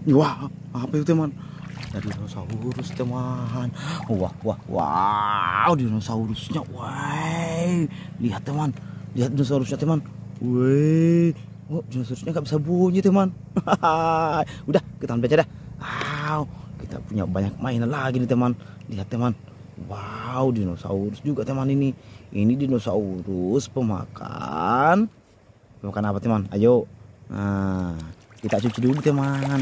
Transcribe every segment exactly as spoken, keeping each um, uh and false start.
Wah, apa itu teman? Ada dinosaurus teman. Wah, wah, wow, dinosaurusnya. Wah, lihat teman, lihat dinosaurusnya teman. Wih, oh, dinosaurusnya nggak bisa bunyi teman. Udah, kita ambil aja dah. Wow, kita punya banyak mainan lagi nih teman. Lihat teman. Wow, dinosaurus juga teman ini. Ini dinosaurus pemakan. Pemakan apa teman? Ayo. Nah, kita cuci dulu teman.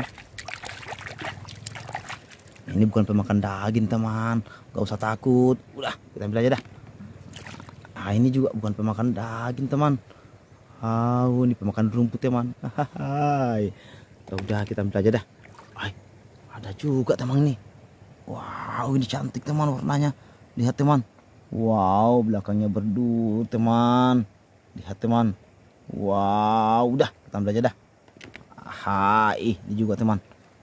Ini bukan pemakan daging teman, gak usah takut. Udah, kita ambil aja dah. Nah, ini juga bukan pemakan daging teman. Oh, ini pemakan rumput teman. Hai. Udah, kita ambil aja dah. Hai, ada juga teman nih. Wow, ini cantik teman warnanya. Lihat teman. Wow, belakangnya berdua teman. Lihat teman. Wow, udah, kita ambil aja dah. Hai, ini juga teman.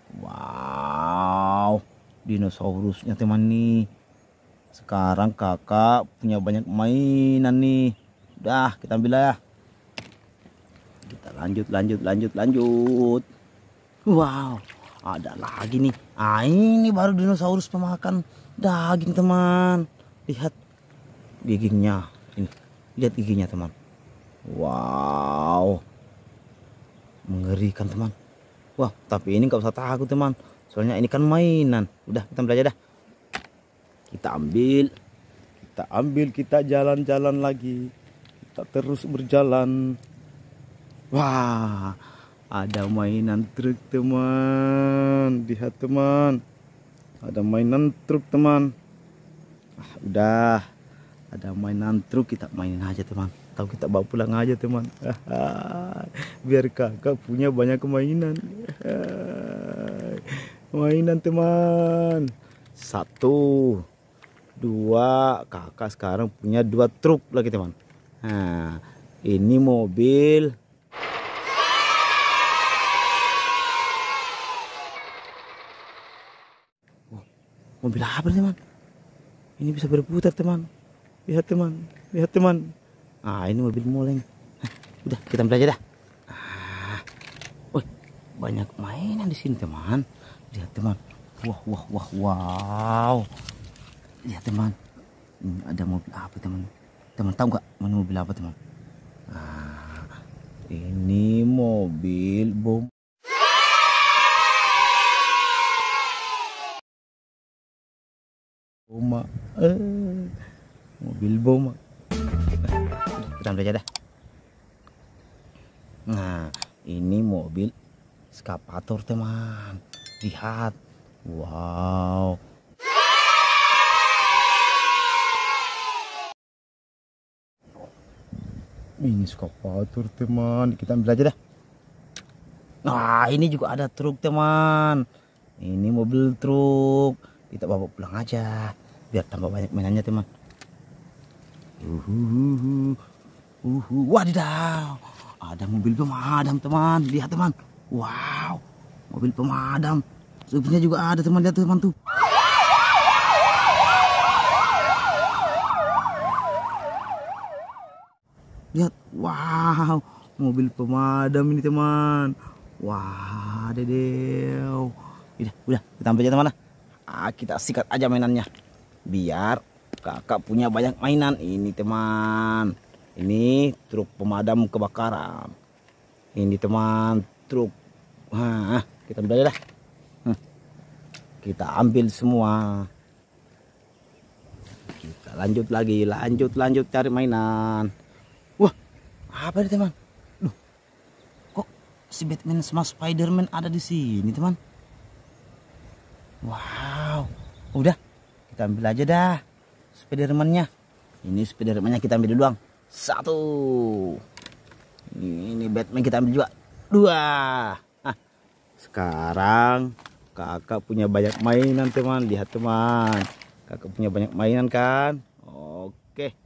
Wow, dinosaurusnya teman nih. Sekarang kakak punya banyak mainan nih. Udah, kita ambil ya. Kita lanjut, lanjut, lanjut, lanjut. Wow, ada lagi nih. Ah, ini baru dinosaurus pemakan daging teman. Lihat giginya. Ini, lihat giginya teman. Wow, mengerikan teman. Wah, tapi ini nggak usah takut teman. Soalnya ini kan mainan. Udah, kita ambil aja dah. Kita ambil. Kita ambil, kita jalan-jalan lagi. Kita terus berjalan. Wah, ada mainan truk teman. Lihat teman. Ada mainan truk teman. Ah, udah. Ada mainan truk, kita mainin aja teman. Tahu kita bawa pulang aja teman. Biar kakak punya banyak mainan. Mainan teman. Satu, dua, kakak sekarang punya dua truk lagi teman. Nah, ini mobil. Oh, mobil apa teman? Ini bisa berputar teman. Lihat teman, lihat teman. Ah, ini mobil moleng. Udah, kita ambil aja dah. Ah, wih, banyak mainan di sini teman. Lihat teman. Wah, wah, wah, wow. Lihat teman. Hmm, ada mobil apa teman? Teman tahu nggak mana mobil apa teman? Ah, ini mobil bom. Boma. Eh, mobil bom. Kita ambil aja dah. Nah, ini mobil eskavator teman. Lihat. Wow. Ini eskavator teman. Kita ambil aja dah. Nah, ini juga ada truk teman. Ini mobil truk. Kita bawa pulang aja. Biar tambah banyak mainannya teman. Uhuh. Uhuh. Wadidaw. Ada mobil pemadam teman. Lihat teman. Wow. Mobil pemadam. Supirnya juga ada teman. Lihat teman tuh. Lihat. Wow. Mobil pemadam ini teman. Wah, dedew. Udah, udah. Kita ambil aja teman. Ah, kita sikat aja mainannya. Biar kakak punya banyak mainan. Ini teman. Ini truk pemadam kebakaran. Ini teman truk. Nah, kita ambil aja dah. Hmm. Kita ambil semua. Kita lanjut lagi, lanjut lanjut cari mainan. Wah, apa nih teman? Loh, kok si Batman sama Spiderman ada di sini teman? Wow, udah kita ambil aja dah Spiderman-nya. Ini Spiderman-nya kita ambil dulu bang. Satu. Ini Batman kita ambil juga. Dua. Nah, sekarang kakak punya banyak mainan teman. Lihat teman. Kakak punya banyak mainan kan. Oke.